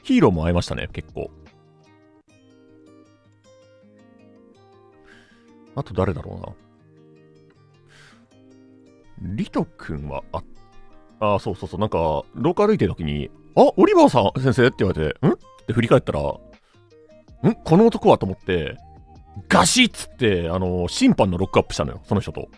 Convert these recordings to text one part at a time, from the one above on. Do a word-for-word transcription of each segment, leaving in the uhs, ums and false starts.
ヒーローも会えましたね、結構。あと誰だろうな。リト君は、あ、あ、そうそうそう、なんか、廊下歩いてる時に、あ、オリバーさん先生って言われて、んって振り返ったら、んこの男はと思って、ガシッつって、あの、審判のロックアップしたのよ、その人と。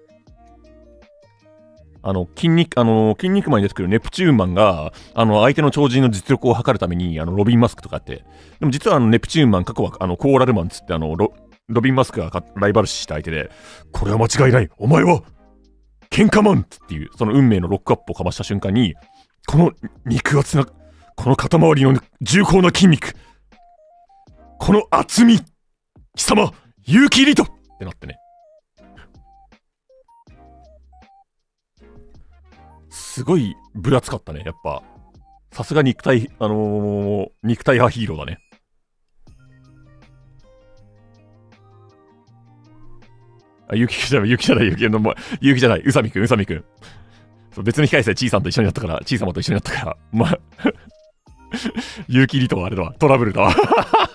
あの、筋肉、あの、筋肉マンに出てくるネプチューンマンが、あの、相手の超人の実力を測るために、あの、ロビンマスクとかやって、でも実はあの、ネプチューンマン、過去は、あの、コーラルマンつって、あの、ロ、ロビンマスクがライバル視した相手で、これは間違いない、お前は、喧嘩マンっていう、その運命のロックアップをかました瞬間に、この肉厚な、この肩周りの重厚な筋肉、この厚み、貴様、勇気リトってなってね。すごい分厚かったね、やっぱ。さすが肉体、あのー、肉体派ヒーローだね。あ、ゆきじゃない、ゆきじゃない、ゆきの、ゆきじゃない、うさみくん、うさみくん。そう別の控え室でちいさんと一緒になったから、ちいさまと一緒になったから、まあ、ゆきりとはあれだわ、トラブルだわ。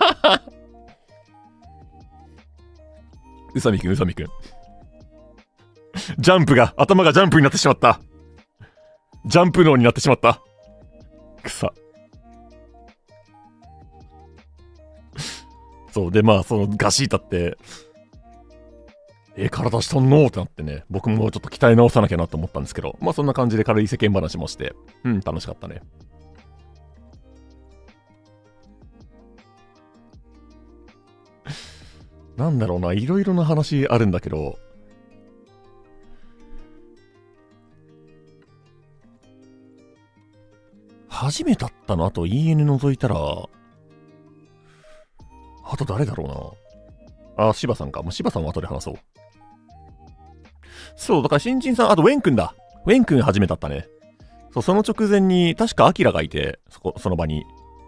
うさみくん、うさみくん。ジャンプが、頭がジャンプになってしまった。ジャンプ脳になってしまった。くさ。そう、で、まあ、そのガシータって、え、体しとんのってなってね、僕もちょっと鍛え直さなきゃなと思ったんですけど、まあそんな感じで軽い世間話もして、うん、楽しかったね。なんだろうな、いろいろな話あるんだけど、初めて会ったの、あと イーエヌ 覗いたら、あと誰だろうな。あ、柴さんか。もう柴さんは後で話そう。そう、だから新人さん、あとウェン君だ。ウェン君初めて会ったね。そう、その直前に、確かアキラがいて、そこ、その場に。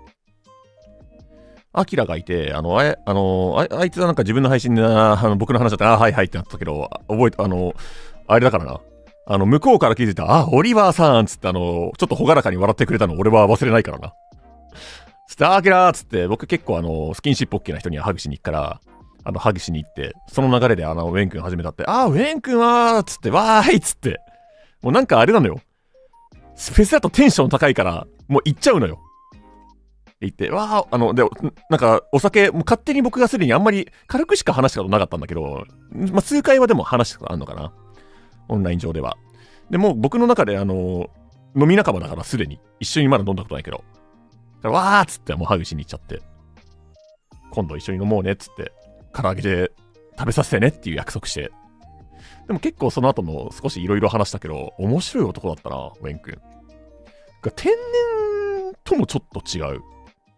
アキラがいて、あの、ああのあ、あいつはなんか自分の配信で、あの僕の話だったら、あ、はいはいってなったけど、覚えて、あの、あれだからな。あの、向こうから気づいた、あ、オリバーさんつって、あの、ちょっとほがらかに笑ってくれたの、俺は忘れないからな。つって、アキラーつって、僕結構あの、スキンシップ OK な人にはハグしに行くから、あの、ハグしに行って、その流れであの、ウェン君始めたって、あー、ウェン君はーつって、わーいつって。もうなんかあれなのよ。フェスだとテンション高いから、もう行っちゃうのよ。言って、わー、あの、で、なんか、お酒、もう勝手に僕がすでにあんまり軽くしか話したことなかったんだけど、まあ、数回はでも話したことあるのかな。オンライン上では。でも僕の中で、あの、飲み仲間だからすでに、一緒にまだ飲んだことないけど、わーっつってもうハグしに行っちゃって、今度一緒に飲もうねっつって、唐揚げで食べさせてねっていう約束して。でも結構その後も少しいろいろ話したけど、面白い男だったな、ウェン君。が天然ともちょっと違う。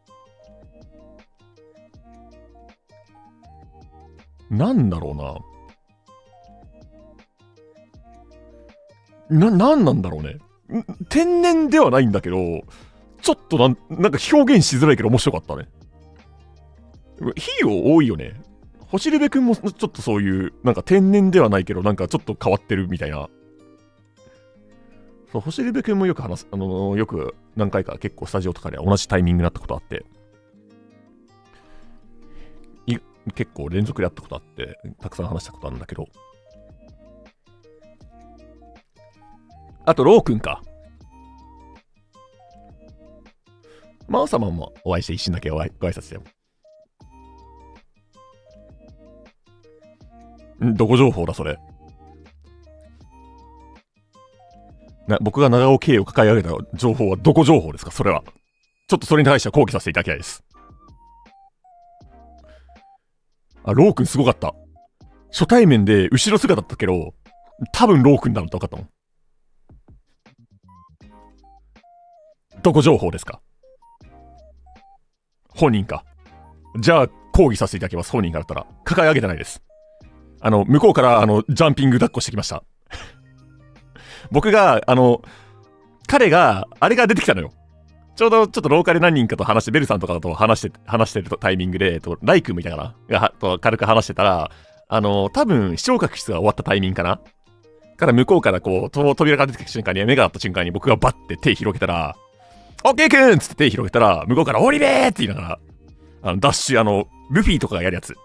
なんだろうな。な、なんなんだろうね。天然ではないんだけど、ちょっとなん、なんか表現しづらいけど面白かったね。ヒーロー多いよね。星レベ君もちょっとそういう、なんか天然ではないけど、なんかちょっと変わってるみたいな。そう、星レベ君もよく話す、あのー、よく何回か結構スタジオとかで同じタイミングになったことあって。い結構連続でやったことあって、たくさん話したことあるんだけど。あと、ロー君か。マーサマンもお会いして一瞬だけご挨拶だよ。んどこ情報だ、それ。な僕が長尾圭を抱え上げた情報はどこ情報ですか、それは。ちょっとそれに対しては抗議させていただきたいです。あ、ロー君すごかった。初対面で後ろ姿だったけど、多分ロー君だなって分かったもん。どこ情報ですか。本人か。じゃあ、抗議させていただきます。本人からだったら。抱え上げてないです。あの、向こうから、あの、ジャンピング抱っこしてきました。僕が、あの、彼が、あれが出てきたのよ。ちょうど、ちょっと廊下で何人かと話して、ベルさんとかと話して、話してるタイミングで、とライ君みたいなが、と軽く話してたら、あの、多分、視聴覚室が終わったタイミングかなから向こうからこう、扉が出てきた瞬間に、目が合った瞬間に僕がバッて手広げたら、 オッケーくんっつって手広げたら、向こうからオリベーって言いながら、あの、ダッシュ、あの、ルフィとかがやるやつ。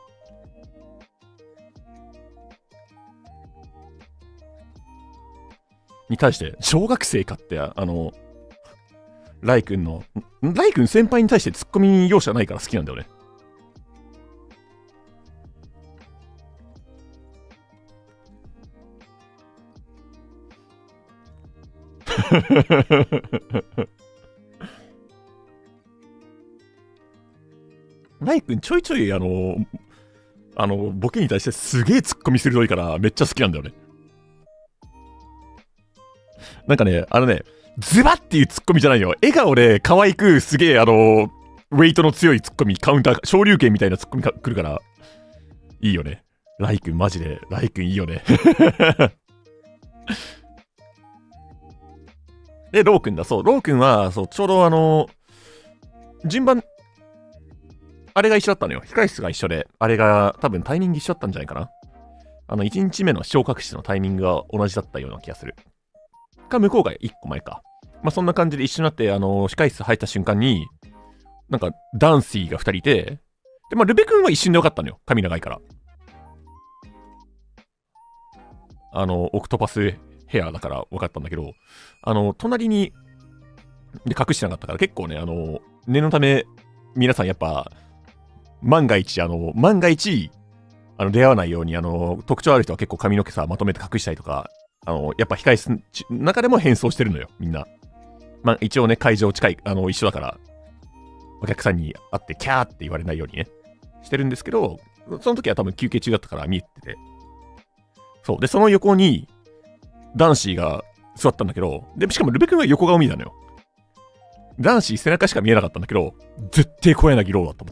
に対して、小学生かって、あの、ライ君の、ライ君先輩に対してツッコミ容赦ないから好きなんだよね。ライ君ちょいちょいあの、あの、ボケに対してすげえツッコミ鋭いからめっちゃ好きなんだよね。なんかね、あのね、ズバッっていうツッコミじゃないよ。笑顔で可愛くすげえあの、ウェイトの強いツッコミ、カウンター、昇竜拳みたいなツッコミが来るから、いいよね。ライ君マジで、ライ君いいよね。で、ロー君だ。そう、ロー君は、そう、ちょうどあの、順番、あれが一緒だったのよ。控室が一緒で、あれが多分タイミング一緒だったんじゃないかな。あの、いちにちめの昇格室のタイミングが同じだったような気がする。か、向こうがいっこまえか。まあ、そんな感じで一緒になって、あの、控室入った瞬間に、なんか、ダンシーがふたりいて、で、まあ、ルベ君は一瞬で分かったのよ。髪長いから。あの、オクトパスヘアだから分かったんだけど、あの、隣に、で、隠してなかったから、結構ね、あの、念のため、皆さんやっぱ、万が一、あの、万が一、あの、出会わないように、あの、特徴ある人は結構髪の毛さ、まとめて隠したりとか、あの、やっぱ控室の中でも変装してるのよ、みんな。まあ、一応ね、会場近い、あの、一緒だから、お客さんに会って、キャーって言われないようにね、してるんですけど、その時は多分休憩中だったから見えてて。そう。で、その横に、ダンシーが座ったんだけど、で、しかもルベ君は横顔見たのよ。ダンシー背中しか見えなかったんだけど、絶対小柳ローだと思って。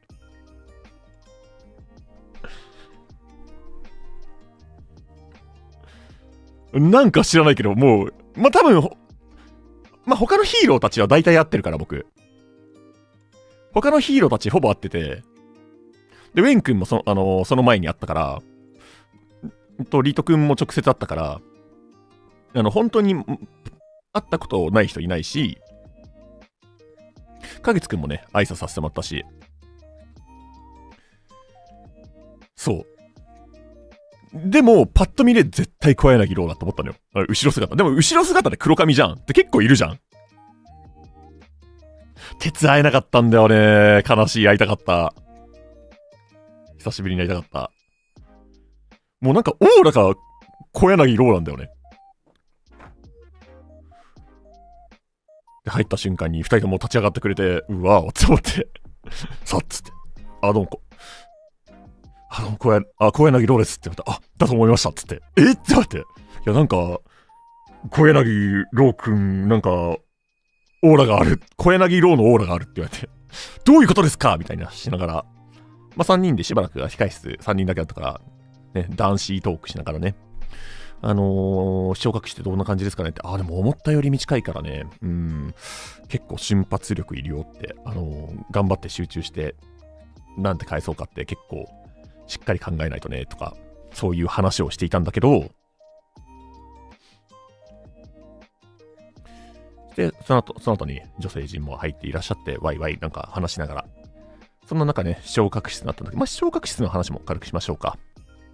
なんか知らないけど、もう、まあ、多分、まあ、他のヒーローたちは大体合ってるから、僕。他のヒーローたちほぼ合ってて、で、ウェン君もその、あのー、その前に会ったから、と、リト君も直接会ったから、あの、本当に、会ったことない人いないし、かげつくんもね、挨拶させてもらったし、そう。でも、パッと見で絶対小柳ローだと思ったのよ。後ろ姿。でも、後ろ姿で黒髪じゃんって結構いるじゃん。ケツ会えなかったんだよね。悲しい、会いたかった。久しぶりに会いたかった。もうなんか、オーラが小柳ローなんだよね。で、入った瞬間に二人とも立ち上がってくれて、うわーって思って、さっつって、あ、どうもこ、あ、どうも小柳、あ、小柳ローですって言われた。あ、だと思いましたっつって、えって言われて、いや、なんか、小柳ローくん、なんか、オーラがある、小柳ローのオーラがあるって言われて、どういうことですかみたいなしながら、まあ、さんにんでしばらく控室さんにんだけだったから、ね、男子トークしながらね、あのー、昇格してどんな感じですかねって、あ、でも思ったより短いからね、うん、結構瞬発力いるよって、あのー、頑張って集中して、なんて返そうかって結構、しっかり考えないとね、とか、そういう話をしていたんだけど、で、その後、その後に女性陣も入っていらっしゃって、ワイワイなんか話しながら、そんな中ね、昇格室になったんだけど、まあ、昇格室の話も軽くしましょうか。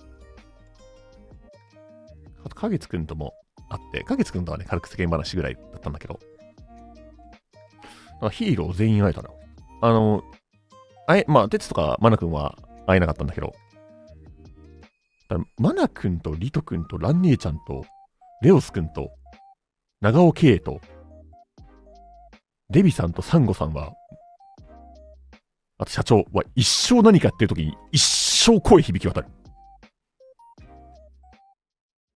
あと、かげつくんとも会って、かげつくんとはね、軽く世間話ぐらいだったんだけど、ヒーロー全員会えたの。あの、あえ、まあ、テツとかマナくんは会えなかったんだけど、マナくんとリトくんとラン姉ちゃんと、レオスくんと、長尾圭と、デビさんとサンゴさんは、あと社長は一生何かやってる時に一生声響き渡る。